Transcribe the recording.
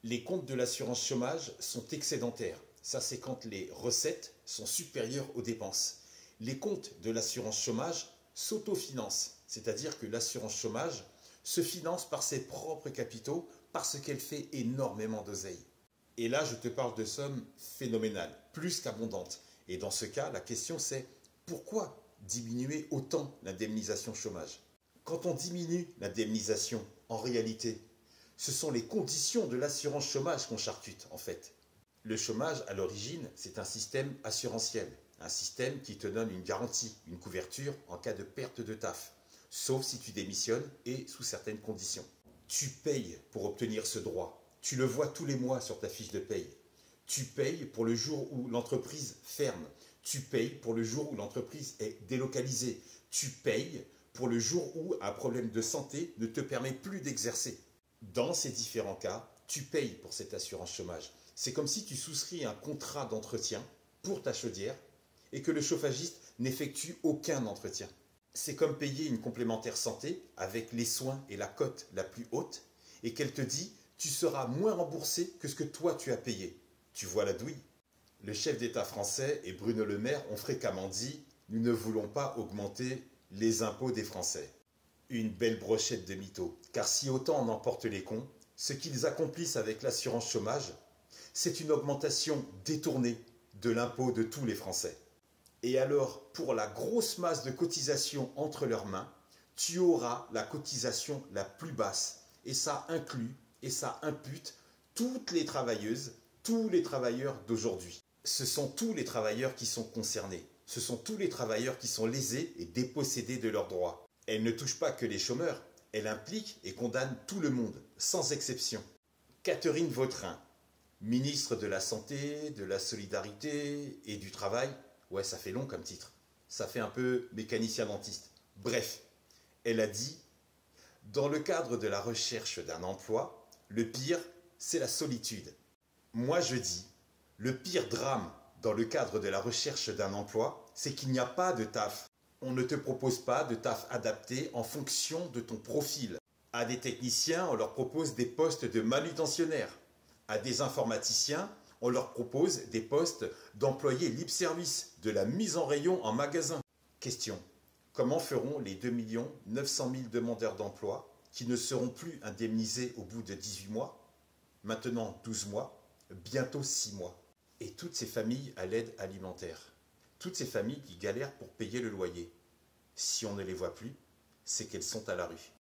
Les comptes de l'assurance chômage sont excédentaires. Ça, c'est quand les recettes sont supérieures aux dépenses. Les comptes de l'assurance chômage s'autofinancent, c'est-à-dire que l'assurance chômage se finance par ses propres capitaux parce qu'elle fait énormément d'oseille. Et là, je te parle de sommes phénoménales, plus qu'abondantes. Et dans ce cas, la question c'est pourquoi diminuer autant l'indemnisation chômage? Quand on diminue l'indemnisation, en réalité, ce sont les conditions de l'assurance chômage qu'on charcute en fait. Le chômage, à l'origine, c'est un système assurantiel, un système qui te donne une garantie, une couverture en cas de perte de taf, sauf si tu démissionnes et sous certaines conditions. Tu payes pour obtenir ce droit. Tu le vois tous les mois sur ta fiche de paye. Tu payes pour le jour où l'entreprise ferme. Tu payes pour le jour où l'entreprise est délocalisée. Tu payes pour le jour où un problème de santé ne te permet plus d'exercer. Dans ces différents cas, tu payes pour cette assurance chômage. C'est comme si tu souscris un contrat d'entretien pour ta chaudière et que le chauffagiste n'effectue aucun entretien. C'est comme payer une complémentaire santé avec les soins et la cote la plus haute et qu'elle te dit tu seras moins remboursé que ce que toi tu as payé. Tu vois la douille? Le chef d'État français et Bruno Le Maire ont fréquemment dit « Nous ne voulons pas augmenter les impôts des Français ». Une belle brochette de mythos, car si autant en emporte les cons, ce qu'ils accomplissent avec l'assurance chômage, c'est une augmentation détournée de l'impôt de tous les Français. Et alors, pour la grosse masse de cotisation entre leurs mains, tu auras la cotisation la plus basse. Et ça inclut et ça impute toutes les travailleuses, tous les travailleurs d'aujourd'hui. Ce sont tous les travailleurs qui sont concernés. Ce sont tous les travailleurs qui sont lésés et dépossédés de leurs droits. Elle ne touche pas que les chômeurs, elle implique et condamne tout le monde, sans exception. Catherine Vautrin, ministre de la Santé, de la Solidarité et du Travail. Ouais, ça fait long comme titre. Ça fait un peu mécanicien dentiste. Bref, elle a dit « Dans le cadre de la recherche d'un emploi, le pire, c'est la solitude. » Moi, je dis « Le pire drame dans le cadre de la recherche d'un emploi, c'est qu'il n'y a pas de taf. On ne te propose pas de taf adapté en fonction de ton profil. À des techniciens, on leur propose des postes de manutentionnaires. À des informaticiens, on leur propose des postes d'employés libre-service, de la mise en rayon en magasin. Question. Comment feront les 2 900 000 demandeurs d'emploi qui ne seront plus indemnisés au bout de 18 mois, maintenant 12 mois, bientôt 6 mois? Et toutes ces familles à l'aide alimentaire, toutes ces familles qui galèrent pour payer le loyer, si on ne les voit plus, c'est qu'elles sont à la rue.